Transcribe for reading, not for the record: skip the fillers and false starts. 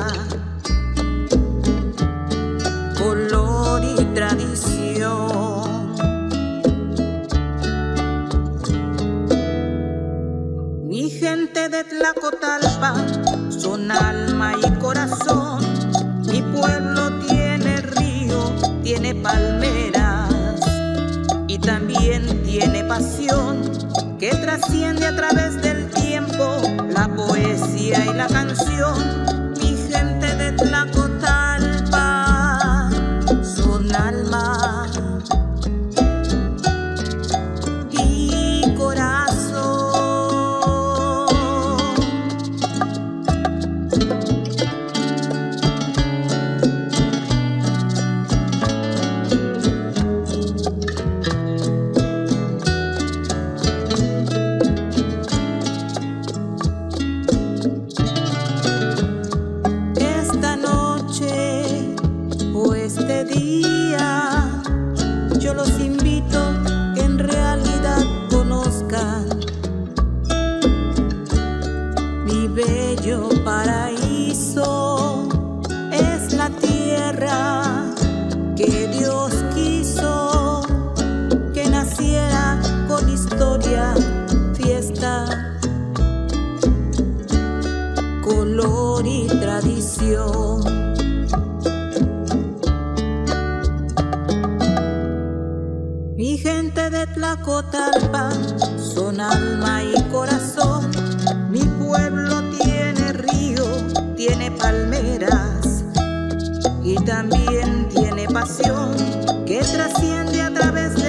color y tradición. Mi gente de Tlacotalpa son alma y corazón. Mi pueblo tiene río, tiene palmeras y también tiene pasión que trasciende a través del tiempo, la poesía y la canción. Mi gente de Tlacotalpa son alma y corazón. Este día yo los invito que en realidad conozcan mi bello paraíso. Es la tierra que Dios quiso que naciera con historia, fiesta, color y tradición. Mi gente de Tlacotalpa son alma y corazón. Mi pueblo tiene río, tiene palmeras y también tiene pasión que trasciende a través de